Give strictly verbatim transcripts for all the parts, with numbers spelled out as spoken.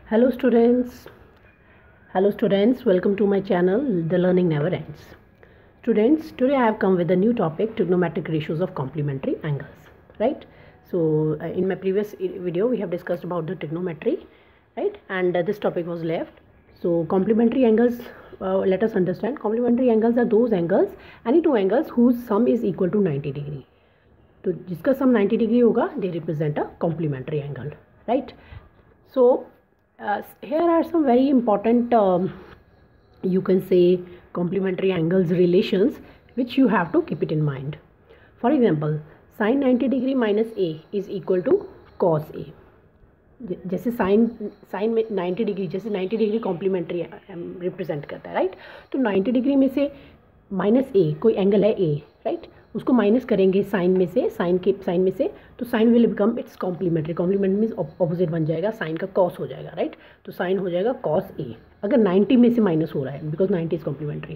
Hello students, hello students, welcome to my channel, The Learning Never Ends. Students, today I have come with a new topic, trigonometric ratios of complementary angles, right? So uh, in my previous video we have discussed about the trigonometry, right? And uh, this topic was left. So complementary angles, uh, let us understand, complementary angles are those angles, any two angles whose sum is equal to ninety degree. तो जिसका sum ninety degree होगा they represent a complementary angle, right? So uh, here are some very important um, you can say complementary angles relations which you have to keep it in mind. For example, sin ninety degree minus a is equal to cos a. जैसे sine sine में ninety degree, जैसे ninety degree complementary represent करता है, right? तो ninety degree में से minus ए, कोई angle है ए, राइट, उसको माइनस करेंगे साइन में से, साइन के साइन में से, तो sine will become its complementary. Complement means opposite बन जाएगा, साइन का कॉस हो जाएगा, राइट? तो साइन हो जाएगा कॉस ए अगर ninety में से माइनस हो रहा है, बिकॉज ninety इज कॉम्प्लीमेंट्री.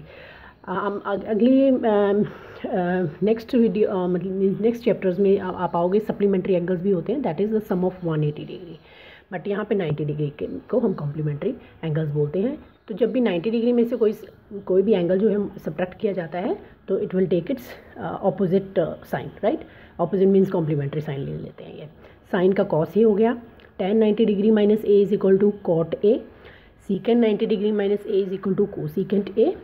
अगली नेक्स्ट वीडियो मतलब नेक्स्ट चैप्टर्स में आप पाओगे सप्लीमेंट्री एंगल्स भी होते हैं, that is the sum of one eighty degree. But यहाँ पे ninety डिग्री के को हम कॉम्प्लीमेंट्री एंगल्स बोलते हैं. तो जब भी ninety डिग्री में से कोई कोई भी एंगल जो है सब्ट्रैक्ट किया जाता है तो it will take its opposite sine, right? Opposite means complementary sine ले लेते हैं. ये साइन का कॉस ही हो गया. tan ninety degree minus a is equal to cot a. Secant ninety degree minus a is equal to cosecant a.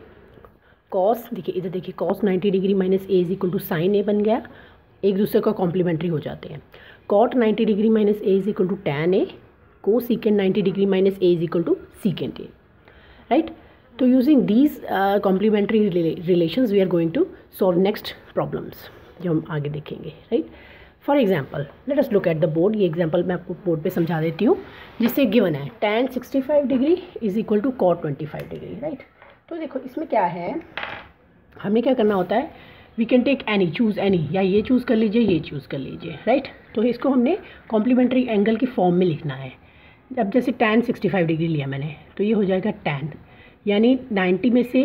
Cos देखिए, इधर देखिए, cos ninety degree minus a is equal to sine a बन गया, एक दूसरे का complementary हो जाते हैं. Cot ninety degree minus a is equal to tan a. Cosecant ninety degree minus a is equal to secant a, right? तो using these complementary relations we are going to solve next problems जो हम आगे देखेंगे, right? For example let us look at the board. ये example मैं आपको board पे समझा देती हूँ, जिससे गिवन है tan sixty-five degree is equal to cot twenty-five degree, right? तो देखो इसमें क्या है, हमें क्या करना होता है, we can take any, choose any, या ये चूज़ कर लीजिए, ये चूज़ कर लीजिए, राइट? तो इसको हमने कॉम्प्लीमेंट्री एंगल की फॉर्म में लिखना है. अब जैसे tan sixty-five डिग्री लिया मैंने, तो ये हो जाएगा tan, यानी ninety में से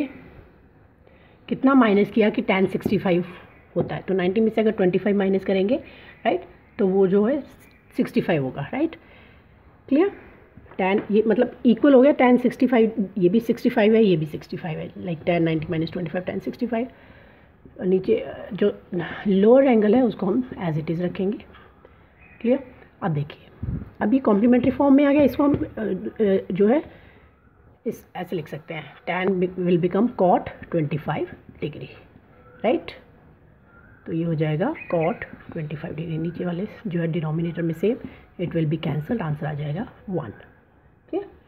कितना माइनस किया कि tan sixty-five होता है, तो ninety में से अगर twenty-five माइनस करेंगे, राइट, तो वो जो है sixty-five होगा, राइट? क्लियर? tan ये मतलब इक्वल हो गया tan sixty-five, ये भी sixty-five है, ये भी sixty-five है, लाइक tan ninety माइनस twenty-five tan sixty-five. नीचे जो लोअर एंगल है उसको हम एज इट इज़ रखेंगे. क्लियर? अब देखिए, अब ये कॉम्प्लीमेंट्री फॉर्म में आ गया. इसको हम जो है इस ऐसे लिख सकते हैं, tan will become cot twenty-five degree, right? तो ये हो जाएगा cot twenty-five डिग्री. नीचे वाले जो है डिनोमिनेटर में से it will be cancelled, answer आ जाएगा वन. ठीक है?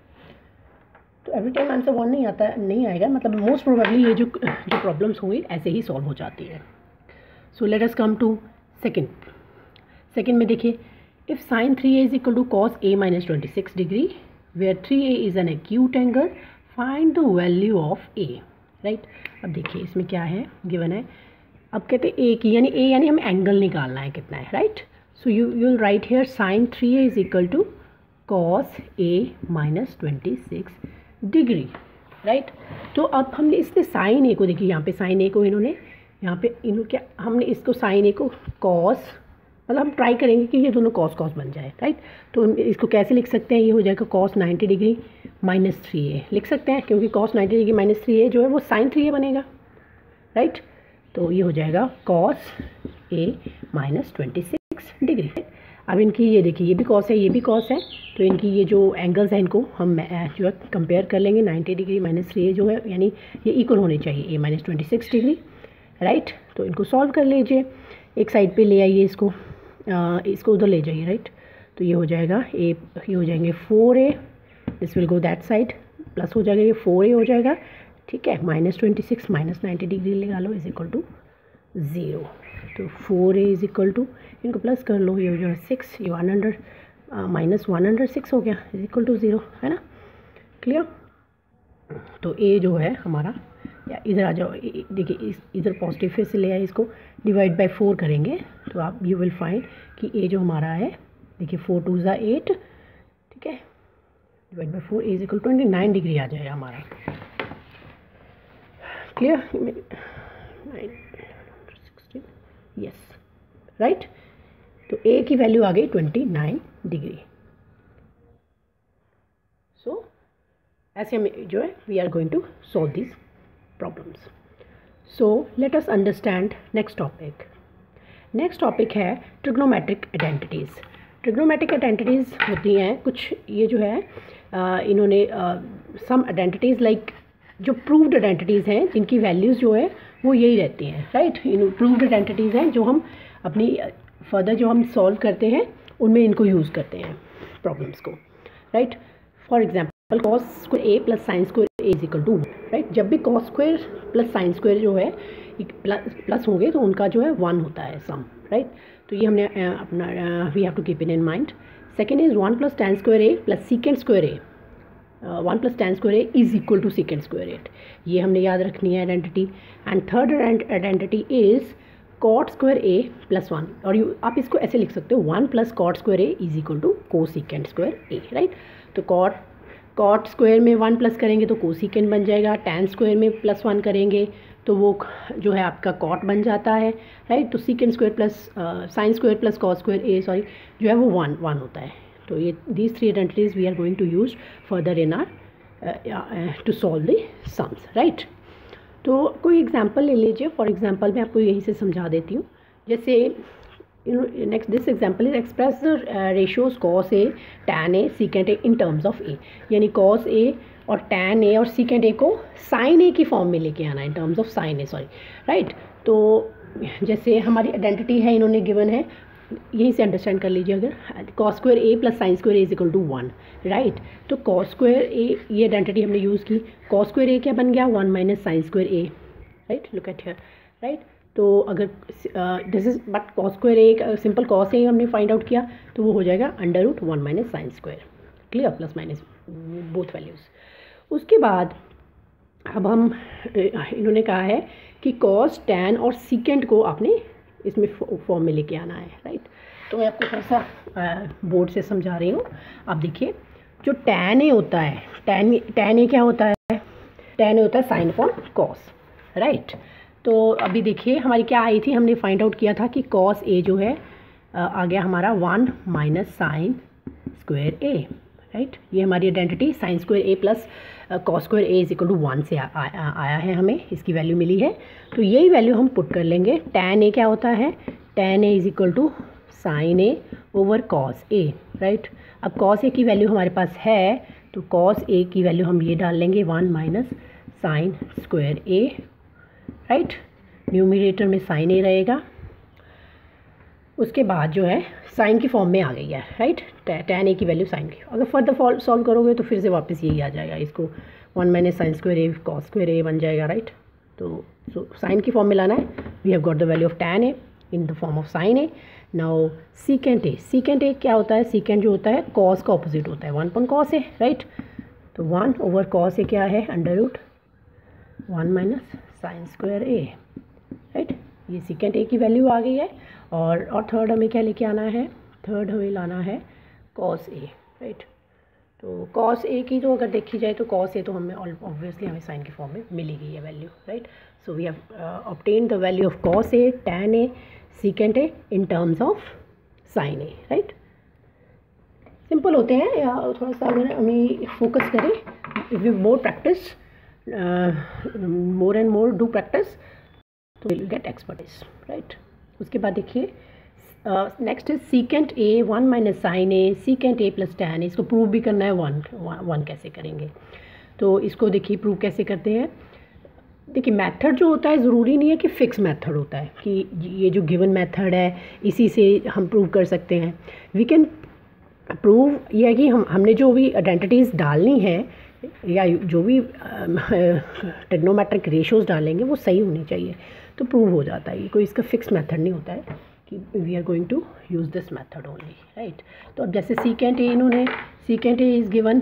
तो एवरी टाइम आंसर वन नहीं आता नहीं आएगा, मतलब मोस्ट प्रोबेबली ये जो जो प्रॉब्लम्स होंगी ऐसे ही सॉल्व हो जाती है. So let us come to second. Second में देखिए, if sine three A is equal to cos A minus twenty six degree where three A is an acute angle, find the value of A, right? अब देखिए इसमें क्या है, given है. अब कहते हैं ए की, यानी ए यानी हमें एंगल निकालना है कितना है, right? So you you will write here sine three A is equal to cos A minus twenty six degree, right? तो अब हमने इसने साइन ए को, देखिए यहाँ पे साइन ए को इन्होंने यहाँ पे इन्होंने क्या, हमने इसको साइन ए को कॉस, मतलब हम ट्राई करेंगे कि ये दोनों कॉस कॉस बन जाए, राइट? तो हम इसको कैसे लिख सकते हैं, ये हो जाएगा cos ninety degree minus three A लिख सकते हैं, क्योंकि cos ninety degree minus three A जो है वो साइन थ्री ए बनेगा, राइट? तो ये हो जाएगा cos A minus twenty six degree. अब इनकी ये देखिए, ये भी कॉस है, ये भी कॉस है, तो इनकी ये जो एंगल्स हैं इनको हम जो है कंपेयर कर लेंगे. ninety degree minus three A जो है, यानी ये इक्वल होने चाहिए A minus twenty six degree, right? तो इनको सॉल्व कर लीजिए. एक साइड पे ले आइए इसको, आ, इसको उधर ले जाइए, राइट? तो ये हो जाएगा ए, ये हो जाएंगे four A, this will go that side, plus हो जाएगा, ये फोर ए हो जाएगा, ठीक है? Minus twenty six minus ninety degree लगा लो, इज इक्वल टू ज़ीरो. तो four A is equal to, इनको प्लस कर लो, ये हो जाएगा सिक्स, ये one hundred minus one hundred six हो गया, इज इक्वल टू ज़ीरो, है ना? क्लियर? तो ए जो है हमारा, या इधर आ जाओ, देखिए इस इधर पॉजिटिव फिर से ले आए, इसको डिवाइड बाय फोर करेंगे तो आप यू विल फाइंड कि ए जो हमारा है, देखिए फोर टू ज़ा एट, ठीक है? Divide by four, A is equal twenty nine degree आ जाएगा हमारा. क्लियर? Yes, right? तो ए की वैल्यू आ गई ट्वेंटी नाइन डिग्री. ऐसे हम जो है we are going to solve this problems. So let us understand next topic. Next topic है ट्रिग्नोमेट्रिक आइडेंटिटीज़. ट्रिग्नोमेट्रिक आइडेंटिटीज़ होती हैं कुछ, ये जो है uh, इन्होंने सम आइडेंटिटीज़ लाइक जो प्रूव्ड आइडेंटिटीज़ हैं जिनकी वैल्यूज़ जो है वो यही रहती हैं, राइट. इन प्रूव्ड आइडेंटिटीज़ हैं जो हम अपनी फर्दर जो हम सॉल्व करते हैं उनमें इनको यूज़ करते हैं प्रॉब्लम्स को, right. For example cos square A plus sine square A is equal to, right. जब भी cos square plus sine square जो है प्लस प्लस होंगे तो उनका जो है वन होता है सम, राइट. तो ये हमने अपना we have to keep in in mind. Second is one plus tan square A plus secant square A, one plus tan square A is equal to secant square A. ये हमने याद रखनी है identity. And third identity is cot square A plus one, और you आप इसको ऐसे लिख सकते हो one plus cot square A is equal to cosecant square A, right. तो कॉट कॉट स्क्वायर में वन प्लस करेंगे तो को सीकेंड बन जाएगा, टेन स्क्वायर में प्लस वन करेंगे तो वो जो है आपका कॉट बन जाता है, राइट. तो secant square plus sine square plus cot square A sorry जो है वो वन वन होता है. तो ये these three identities we are going to use further in our to solve the sums, right. तो कोई एग्जांपल ले लीजिए. फॉर एग्जांपल मैं आपको यहीं से समझा देती हूँ. जैसे next this example is express the ratios cos A tan A secant A in terms of A. यानी कॉस ए और टैन ए और सीकेंट ए को साइन ए की फॉर्म में लेके आना है in terms of sine A, sorry, right. तो जैसे हमारी आइडेंटिटी है इन्होंने गिवन है, यहीं से अंडरस्टैंड कर लीजिए. अगर cos square A plus sine square A is equal to one, right. तो कॉस स्क्वायर ए ये आइडेंटिटी हमने यूज़ की. कॉस स्क्वायर ए क्या बन गया, one minus sine square A, right. Look at here, right. तो अगर this is but cos square A simple cos A हमने फाइंड आउट किया तो वो हो जाएगा under root one minus sine square, clear, plus minus both values. उसके बाद अब हम इन्होंने कहा है कि कॉस टैन और सीकेंट को आपने इसमें फॉर्म में लेके आना है, राइट. तो मैं आपको थोड़ा सा बोर्ड से समझा रही हूँ. आप देखिए जो टैन ए होता है, टैन टैन ए क्या होता है, टैन ए होता है साइन अपॉन कॉस, राइट. तो अभी देखिए हमारी क्या आई थी, हमने फाइंड आउट किया था कि कॉस ए जो है आ गया हमारा one minus sine square A, right. ये हमारी identity sine square A plus cos square A is equal to one से आ, आ, आ, आया है, हमें इसकी वैल्यू मिली है. तो यही वैल्यू हम पुट कर लेंगे. टैन ए क्या होता है, tan A is equal to sine A over cos A, right. अब कॉस ए की वैल्यू हमारे पास है तो कॉस ए की वैल्यू हम ये डाल लेंगे one minus sine square A, right. Numerator में साइन ए रहेगा. उसके बाद जो है साइन की फॉर्म में आ गई है, राइट. टैन ए की वैल्यू साइन की. अगर फर्दर सॉल्व करोगे तो फिर से वापस यही आ जाएगा, इसको one minus sine square A cos square A बन जाएगा, राइट. तो सो साइन की फॉर्म में लाना है. We have got the value of tan A in the form of sine A. Now secant A, secant A क्या होता है, सीकेंट जो होता है कॉस का ऑपोजिट होता है, one upon cos A, right. तो वन ओवर कॉस ए क्या है, under root one minus sine square A, right. ये सीकेंट ए की वैल्यू आ गई है. और और थर्ड हमें क्या लेके आना है, थर्ड हमें लाना है कॉस ए, राइट. तो कॉस ए की तो अगर देखी जाए तो कॉस ए तो हमें ऑब्वियसली हमें साइन की फॉर्म में मिली गई है value, right. So we have obtain the value of cos A, tan A, secant A in terms of sine A, right. Simple होते हैं, या थोड़ा सा अगर हमें फोकस करें, if we more practice more and more do practice तो will get expertise, right. उसके बाद देखिए next is secant A one minus sine A secant A plus tan. इसको प्रूव भी करना है, वन वन कैसे करेंगे. तो इसको देखिए प्रूव कैसे करते हैं. देखिए मेथड जो होता है ज़रूरी नहीं है कि फ़िक्स मेथड होता है कि ये जो गिवन मेथड है इसी से हम प्रूव कर सकते हैं. वी कैन प्रूव ये है कि हम हमने जो भी आइडेंटिटीज़ डालनी है या जो भी ट्रिग्नोमेट्रिक रेशियोज़ डालेंगे वो सही होनी चाहिए तो प्रूव हो जाता है. ये कोई इसका फिक्स मेथड नहीं होता है कि we are going to use this method only, right. तो अब जैसे सीकेंट ए इन्होंने secant A is given,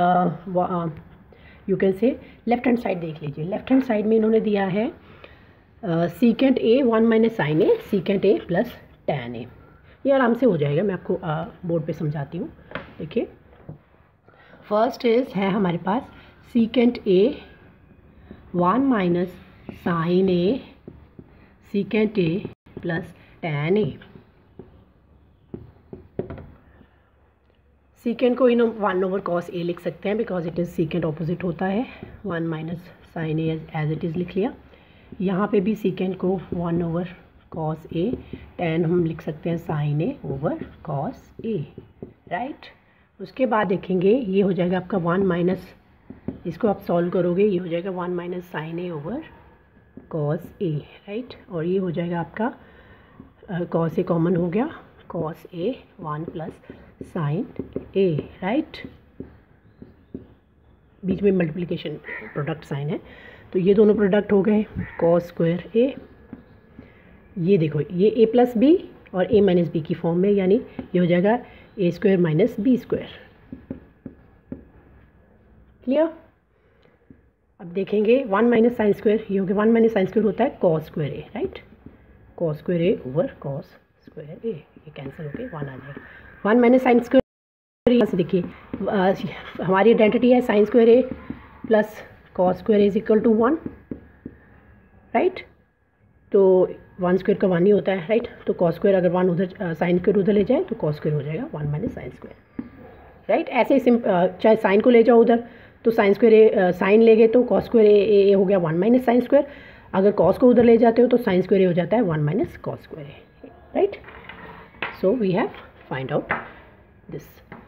you can say left hand side देख लीजिए. लेफ्ट हैंड साइड में इन्होंने दिया है secant A one minus sine A secant A plus tan A. ये आराम से हो जाएगा, मैं आपको बोर्ड पे समझाती हूँ. देखिए फर्स्ट इज है हमारे पास secant A one minus sine A secant A plus tan A. Secant को in one over cos A लिख सकते हैं because it is secant opposite होता है, one minus sine A as it is लिख लिया। यहाँ पे भी सीकेंट को one over cos A, tan हम लिख सकते हैं sine A over cos A, right. उसके बाद देखेंगे ये हो जाएगा आपका वन माइनस, इसको आप सॉल्व करोगे ये हो जाएगा one minus sine A over cos A, right. और ये हो जाएगा आपका कॉस ए कॉमन हो गया, cos A one plus sine A, right. बीच में मल्टीप्लिकेशन प्रोडक्ट साइन है, तो ये दोनों प्रोडक्ट हो गए कॉस स्क्वायर ए। ये देखो ये ए प्लस बी और ए माइनस बी की फॉर्म में, यानी ये हो जाएगा A square minus B square, clear. अब देखेंगे वन माइनस साइन स्क्वायर, ये हो गया वन माइनस साइन स्क्वायर होता है cos square A, right. Cos square A over cos square A, ये कैंसिल होके वन आ जाएगा। वन माइनस साइन स्क्वायर, यहाँ से देखिए हमारी आइडेंटिटी है sine square A plus cos square is equal to one, right. तो वन स्क्वायर का वन ही होता है, राइट। तो कॉस स्क्वायर अगर वन उधर साइन स्क्वायर उधर ले जाए तो कॉस स्क्वायर हो जाएगा one minus sine square, right. ऐसे ही सिंप चाहे साइन को ले जाओ उधर तो साइन स्क्वायर ए साइन ले गए तो कॉस स्क्वायर ए ए हो गया वन माइनस साइन स्क्वायर, अगर कॉस को उधर ले जाते हो तो साइन स्क्वायर ए हो जाता है one minus cos square A, right. So we have find out this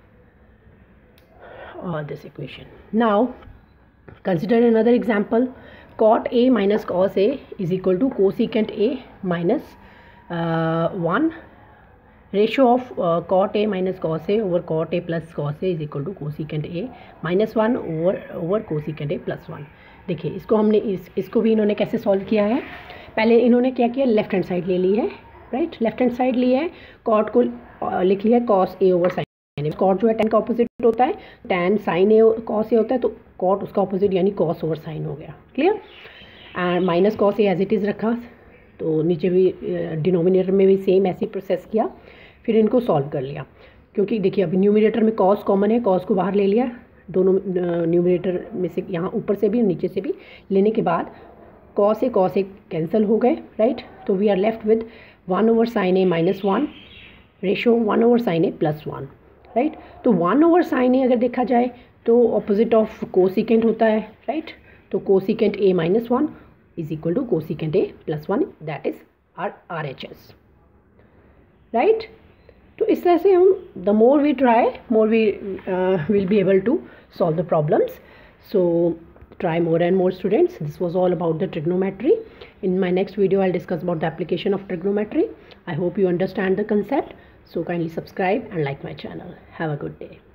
or this equation. Now consider another example. Cot A minus cos A is equal to cosecant A minus uh, one. Ratio of uh, cot A minus cos A over cot A plus cos A is equal to cosecant A minus one over over cosecant A plus one. देखिए इसको हमने इस इसको भी इन्होंने कैसे solve किया है। पहले इन्होंने क्या किया, लेफ्ट हैंड साइड ले ली है, राइट। लेफ्ट हैंड साइड ली है, कॉट को लिख लिया cos A over sine. Cot जो है टेन का ऑपोजिट होता है, tan sine A cos A होता है, तो कॉट उसका ऑपोजिट यानी कॉस ओवर साइन हो गया, clear. And minus cos A as it is रखा, तो नीचे भी डिनोमिनेटर में भी सेम ऐसी प्रोसेस किया, फिर इनको सॉल्व कर लिया। क्योंकि देखिए अभी न्यूमिनेटर में कॉस कॉमन है, कॉस को बाहर ले लिया, दोनों न्यूमिनेटर में से यहाँ ऊपर से भी नीचे से भी लेने के बाद cos A cos A cancel हो गए, राइट। तो we are left with one over sine A minus one, ratio one over sine A plus one, right. तो वन ओवर साइन ए अगर देखा जाए तो ऑपोजिट ऑफ कोसिकेंट होता है, राइट। तो cosecant A minus one is equal to cosecant A plus one, that is R R H S, right. तो इस तरह से हम the more we try more we will be able to solve the problems. So try more and more students. This was all about the trigonometry. In my next video I'll discuss about the application of trigonometry. I hope you understand the concept. So kindly subscribe and like my channel. Have a good day.